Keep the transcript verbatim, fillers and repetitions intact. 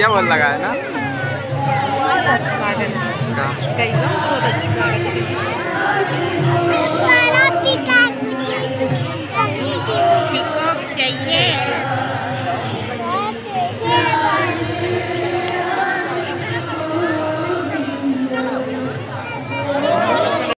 बढ़िया बोल लगा है ना। बहुत अच्छा लगा। कई बहुत अच्छा लगा।